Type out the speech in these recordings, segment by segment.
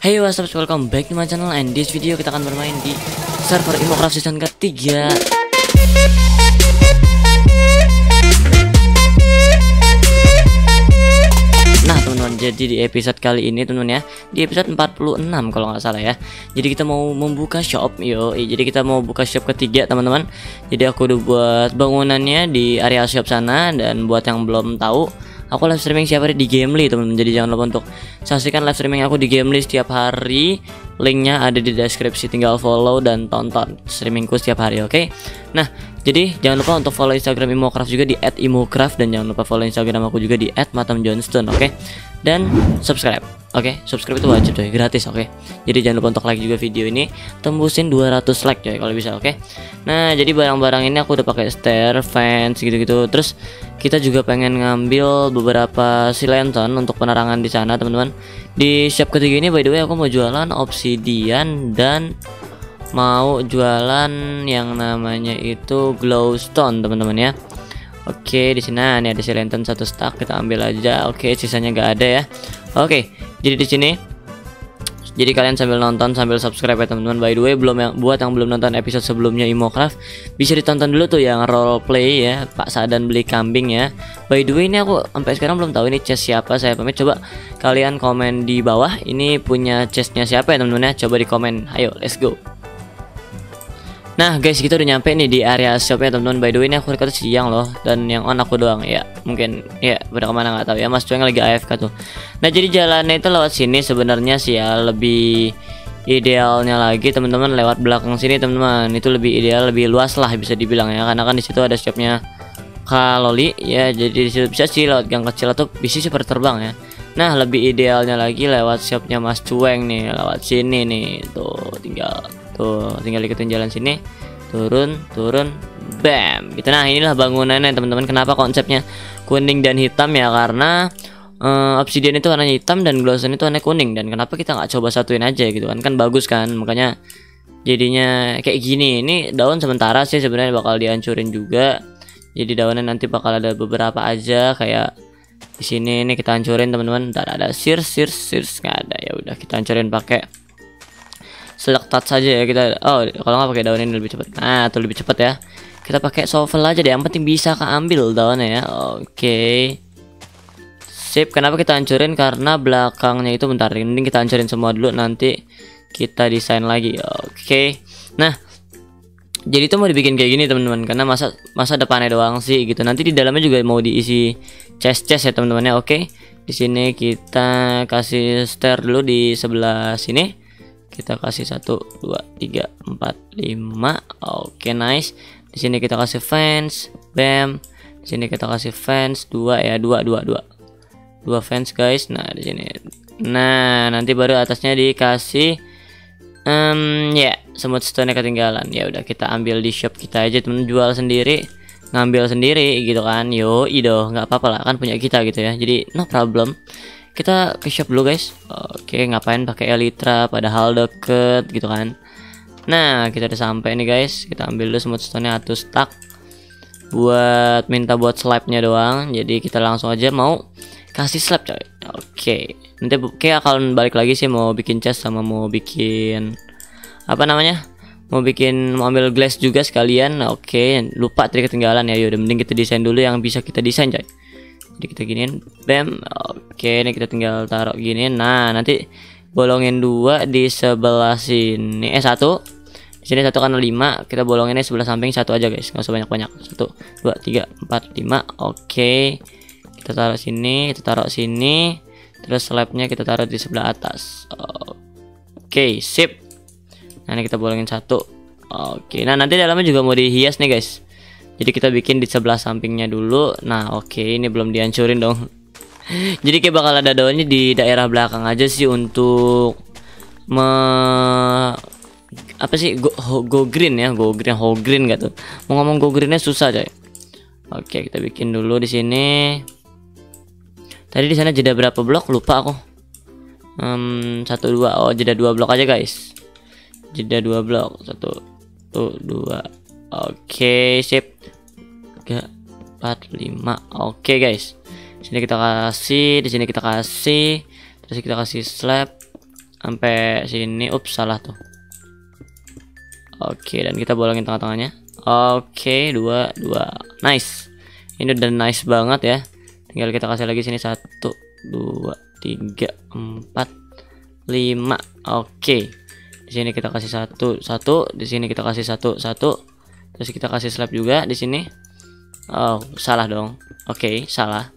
Hey what's up, welcome back to my channel, and this video kita akan bermain di server Imocraft season ketiga. Nah teman-teman, jadi di episode kali ini teman-teman ya, di episode 46 kalau nggak salah ya. Jadi kita mau membuka shop, jadi kita mau buka shop ketiga teman-teman. Jadi aku udah buat bangunannya di area shop sana, dan buat yang belum tahu, aku live streaming setiap hari di Gamely teman-teman. Jadi jangan lupa untuk saksikan live streaming aku di Gamely setiap hari. Linknya ada di deskripsi, tinggal follow dan tonton streamingku setiap hari, oke? Nah, jadi jangan lupa untuk follow Instagram Imocraft juga di @imocraft, dan jangan lupa follow Instagram aku juga di @matamjohnstone, oke? Dan subscribe, oke? Subscribe itu wajib coy, gratis, oke? Jadi jangan lupa untuk like juga video ini, tembusin 200 like coy kalau bisa, oke? Nah, jadi barang-barang ini aku udah pakai stair, fence gitu-gitu. Terus kita juga pengen ngambil beberapa silenton untuk penerangan di sana, teman-teman. Di shop ketiga ini by the way aku mau jualan obsidian dan mau jualan yang namanya itu glowstone, teman-teman ya. Oke, di sini nih ada silenton 1 stack, kita ambil aja. Oke, sisanya nggak ada ya. Oke, jadi di sini, jadi kalian sambil nonton sambil subscribe ya teman-teman. By the way, buat yang belum nonton episode sebelumnya Imocraft, bisa ditonton dulu tuh yang role play ya, Pak Sadan beli kambing ya. By the way, ini aku sampai sekarang belum tahu ini chest siapa. Saya pamit, coba kalian komen di bawah ini punya chestnya siapa ya teman-teman ya. Coba di komen. Ayo, let's go. Nah guys, kita udah nyampe nih di area shopnya teman-teman. By the way, ini aku record siang loh, dan yang on aku doang ya. Mungkin ya pada kemana nggak tahu ya, Mas Cueng lagi AFK tuh. Nah jadi jalannya itu lewat sini sebenarnya sih ya, lebih idealnya lagi teman-teman lewat belakang sini teman-teman. Itu lebih ideal, lebih luas lah bisa dibilang ya, karena kan di situ ada shopnya Kaloli ya. Jadi di situ bisa sih lewat gang kecil atau bisa sih terbang ya. Nah lebih idealnya lagi lewat shopnya Mas Cueng nih, lewat sini nih. Tinggal ikutin jalan sini, turun, bam gitu. Nah inilah bangunannya teman-teman. Kenapa konsepnya kuning dan hitam ya, karena obsidian itu warnanya hitam dan glowstone itu warnanya kuning. Dan kenapa kita nggak coba satuin aja gitu kan, kan bagus kan. Makanya jadinya kayak gini. Ini daun sementara sih sebenarnya bakal dihancurin juga. Jadi daunnya nanti bakal ada beberapa aja, kayak di sini ini kita hancurin teman-teman. Ntar ada sears nggak ada, ya udah kita hancurin pakai select touch saja ya kita. Oh, kalau nggak pakai daun ini lebih cepat. Nah, tuh lebih cepat ya. Kita pakai shovel aja deh, yang penting bisa keambil daunnya ya. Oke. Sip, kenapa kita hancurin? Karena belakangnya itu bentar, ini kita hancurin semua dulu, nanti kita desain lagi. Oke. Nah, jadi itu mau dibikin kayak gini teman-teman, karena masa depannya doang sih gitu. Nanti di dalamnya juga mau diisi chest ya teman-teman ya. Oke. Di sini kita kasih stair dulu di sebelah sini. Kita kasih 1, 2, 3, 4, 5. Oke, nice. Di sini kita kasih fence, bam. Di sini kita kasih fence 2 ya, 2 fence guys. Nah, di sini. Nah, nanti baru atasnya dikasih ya, semut stone ketinggalan. Ya udah kita ambil di shop kita aja, temen, jual sendiri, ngambil sendiri gitu kan. Yo, nggak apa-apa lah, kan punya kita gitu ya. Jadi no problem. Kita ke shop dulu guys. Oke, ngapain pakai elytra padahal deket gitu kan. Nah kita udah sampai nih guys. Kita ambil dulu smooth stone nya 1 stack buat minta buat slab-nya doang. Jadi kita langsung aja mau kasih slab coy. Oke, nanti kayak akan balik lagi sih, mau bikin chest sama mau bikin apa namanya, mau ambil glass juga sekalian. Oke, lupa tadi ketinggalan ya. Yaudah, mending kita desain dulu yang bisa kita desain coy. Jadi kita giniin, bam. Oke, ini kita tinggal taruh gini. Nah, nanti bolongin 2 di sebelah sini. 1. Di sini 1 karena 5. Kita bolonginnya sebelah samping 1 aja, guys. Nggak usah banyak-banyak. 1, 2, 3, 4, 5. Oke. Kita taruh sini, kita taruh sini. Terus slabnya kita taruh di sebelah atas. Oke, sip. Nah, ini kita bolongin 1. Oke. Nah, nanti dalamnya juga mau dihias nih, guys. Jadi kita bikin di sebelah sampingnya dulu. Nah oke, ini belum dihancurin dong. Jadi kayak bakal ada daunnya di daerah belakang aja sih, untuk apa sih, go green ya, go green gak tuh, mau ngomong go greennya susah coy. Oke, kita bikin dulu di sini. Tadi di sana jeda berapa blok lupa aku. 1, 2. Oh, jeda 2 blok aja guys. Jeda 2 blok. 1, 2. Oke, sip. 3, 4, 5. Oke guys. Sini kita kasih, di sini kita kasih, terus kita kasih slab. sampai sini. Ups, salah tuh. Oke, dan kita bolongin tengah-tengahnya. Oke, 2 2. Nice. Ini udah nice banget ya. Tinggal kita kasih lagi sini 1 2 3 4 5. Oke. Di sini kita kasih 1 1, di sini kita kasih 1 1. Terus kita kasih slab juga di sini. Oh, salah dong. Oke, salah.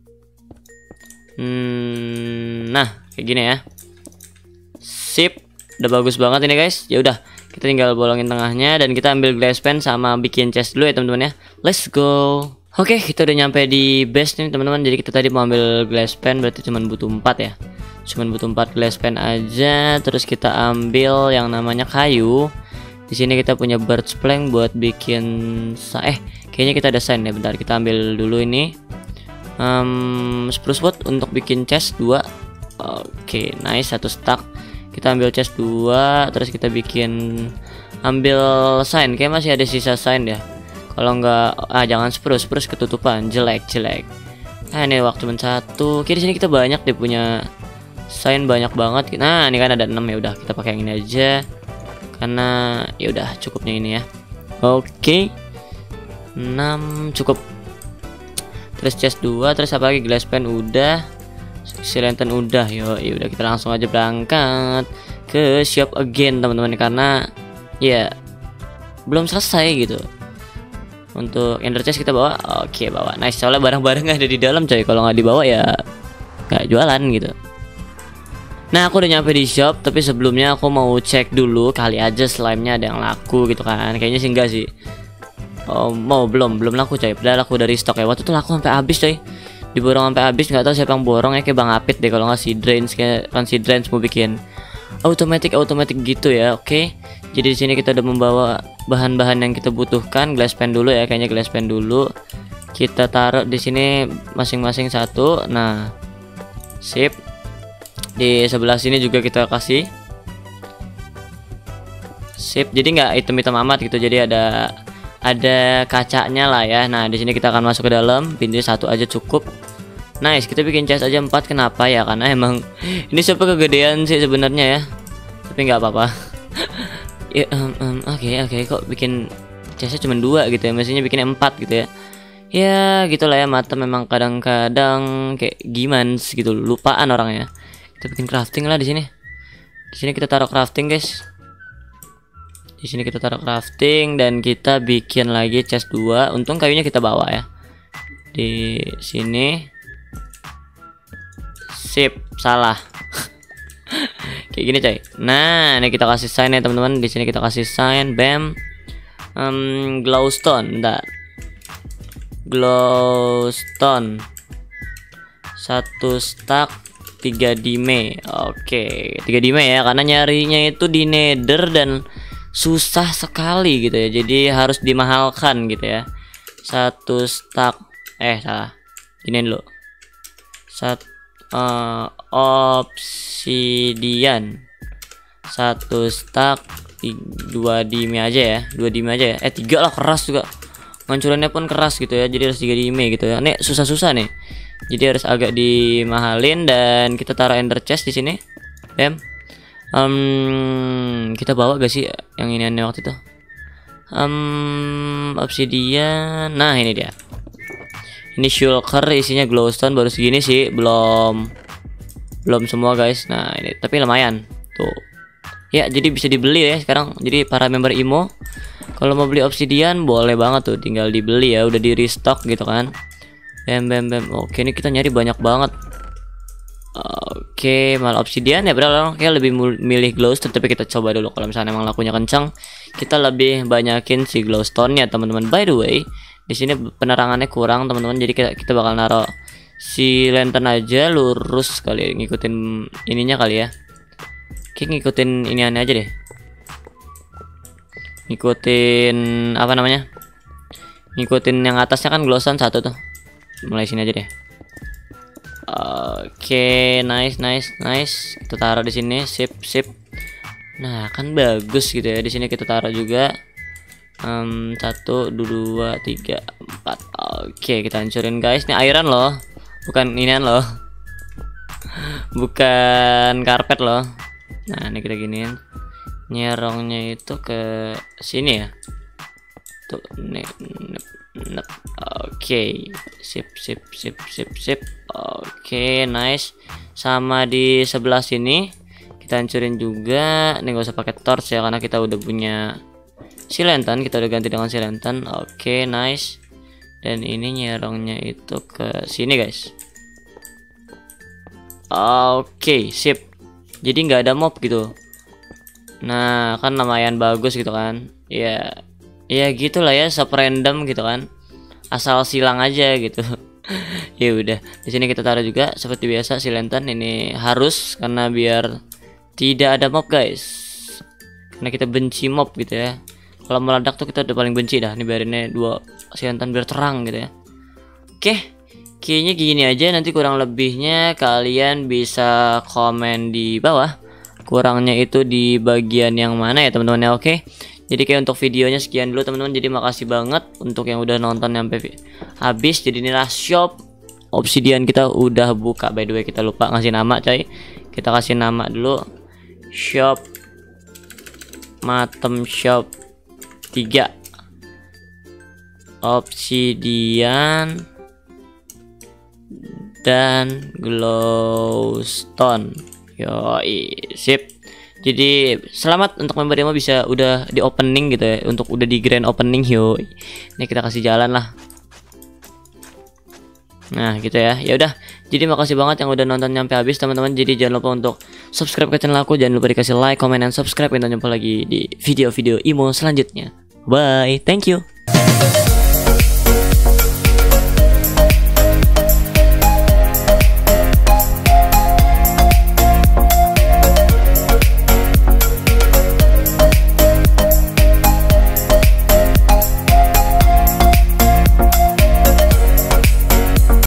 Nah, kayak gini ya. Sip. Udah bagus banget ini guys. Ya udah, kita tinggal bolongin tengahnya dan kita ambil glass pan sama bikin chest dulu ya teman-teman ya. Let's go. Oke, kita udah nyampe di base nih teman-teman. Jadi kita tadi mau ambil glass pan, berarti cuma butuh 4 ya. Cuman butuh 4 glass pan aja. Terus kita ambil yang namanya kayu. Di sini kita punya birch plank buat bikin kayaknya kita ada sign ya. Bentar, kita ambil dulu ini. Spruce wood untuk bikin chest 2. Oke, nice, 1 stack. Kita ambil chest 2, terus kita bikin ambil sign. Kayak masih ada sisa sign ya. Kalau enggak, jangan spruce ketutupan, jelek. Ini waktu cuma 1. Oke, di sini kita banyak deh punya sign, banyak banget. Nah, ini kan ada 6 ya. Udah, kita pakai yang ini aja. Karena ya udah cukupnya ini ya. Oke. 6 cukup. Terus chest 2, terus apa lagi? Glass pan udah. Si lantern udah. Ya udah, kita langsung aja berangkat ke shop again teman-teman, karena ya belum selesai gitu. Untuk ender chest kita bawa. Oke, bawa. Nice, soalnya barang-barang ada di dalam coy. Kalau nggak dibawa ya nggak jualan gitu. Nah, aku udah nyampe di shop, tapi sebelumnya aku mau cek dulu kali aja slime-nya ada yang laku gitu kan. Kayaknya sih enggak sih. Oh, belum laku coy. Padahal aku dari stok ya. Waktu itu laku sampai habis coy. Diborong sampai habis, nggak tahu siapa yang borong ya, kayak Bang Apit deh kalau nggak si Drains, kayak kan si Drains mau bikin otomatis gitu ya. Oke. Jadi di sini kita udah membawa bahan-bahan yang kita butuhkan. Glass pan dulu ya, kayaknya glass pan dulu. Kita taruh di sini masing-masing 1. Nah, sip. Di sebelah sini juga kita kasih. Sip. Jadi nggak hitam-hitam amat gitu. Jadi ada kacanya lah ya. Nah, di sini kita akan masuk ke dalam. Pintu 1 aja cukup. Nice, kita bikin chest aja 4. Kenapa ya? Karena emang ini sampai kegedean sih sebenarnya ya. Tapi nggak apa-apa. Ya, oke. Kok bikin chestnya cuma 2 gitu ya? Mestinya bikin 4 gitu ya. Ya, gitulah ya, mata memang kadang-kadang kayak gimana gitu, lupaan orangnya. Kita bikin crafting lah di sini. Di sini kita taruh crafting, guys. Di sini kita taruh crafting dan kita bikin lagi chest 2. Untung kayunya kita bawa ya. Di sini. Sip, salah. Kayak gini coy. Nah, ini kita kasih sign ya teman-teman. Di sini kita kasih sign, bam. Glowstone, bentar. Glowstone 1 stack 3 dime. Oke, 3 dime ya, karena nyarinya itu di nether dan susah sekali gitu ya. Jadi harus dimahalkan gitu ya. 1 stack salah. Giniin dulu. Obsidian 1 stack 2 dime aja ya. 2 dime aja ya. 3 lah, keras juga. Ngancurannya pun keras gitu ya. Jadi harus 3 dime gitu ya. Ini susah-susah nih. Jadi harus agak dimahalin dan kita taruh ender chest di sini. Bam. Kita bawa gak sih yang ini aneh waktu itu? Obsidian. Nah, ini dia. Ini shulker isinya glowstone, baru segini sih, belum semua guys. Nah, ini tapi lumayan. Tuh. Ya, jadi bisa dibeli ya sekarang. Jadi para member IMO kalau mau beli obsidian boleh banget tuh, tinggal dibeli ya, udah di restock gitu kan. Bam. Oke, ini kita nyari banyak banget. Oke, malah obsidian ya, padahal kayak lebih milih glowstone, tapi kita coba dulu. Kalau misalnya emang lakunya kencang, kita lebih banyakin si glowstone-nya, teman-teman. By the way, di sini penerangannya kurang, teman-teman. Jadi kita bakal naruh si lantern aja lurus kali, ngikutin ininya kali ya. Oke, ngikutin ini aneh aja deh. Ngikutin apa namanya? Ngikutin yang atasnya kan glowstone 1 tuh. Mulai sini aja deh. Oke, nice. Kita taruh di sini, sip. Nah, kan bagus gitu ya. Di sini kita taruh juga 1, 2, 3, 4. Oke, kita hancurin guys. Ini iron loh, bukan inian loh. Bukan karpet loh. Nah ini kita giniin, nyerongnya itu ke sini ya. Tuh, oke, sip. Oke, nice. Sama di sebelah sini kita hancurin juga. Ini gak usah pakai torch ya, karena kita udah punya si lantern, kita udah ganti dengan si lantern. Oke, nice. Dan ini nyerongnya itu ke sini guys. Oke, sip. Jadi nggak ada mob gitu. Nah kan lumayan bagus gitu kan. Ya gitulah ya, random gitu kan, asal silang aja gitu. Ya udah, di sini kita taruh juga seperti biasa si lantern ini harus, karena biar tidak ada mob guys, karena kita benci mob gitu ya. Kalau meledak tuh kita udah paling benci dah. Ini biarinnya 2 si lantern biar terang gitu ya. Oke, kayaknya gini aja. Nanti kurang lebihnya kalian bisa komen di bawah, kurangnya itu di bagian yang mana ya teman-teman ya. Oke, jadi kayak untuk videonya sekian dulu teman-teman. Jadi makasih banget untuk yang udah nonton sampai habis. Jadi inilah shop Obsidian kita udah buka. By the way kita lupa ngasih nama coy. Kita kasih nama dulu, shop Matem Shop 3 Obsidian dan glowstone. Yoi, sip. Jadi selamat untuk member demo bisa udah di opening gitu ya, untuk udah di grand opening. Yoi, ini kita kasih jalan lah. Nah gitu ya. Ya udah, jadi makasih banget yang udah nonton sampai habis teman-teman. Jadi jangan lupa untuk subscribe ke channel aku, jangan lupa dikasih like, comment, dan subscribe. Kita jumpa lagi di video-video imo selanjutnya. Bye, thank you.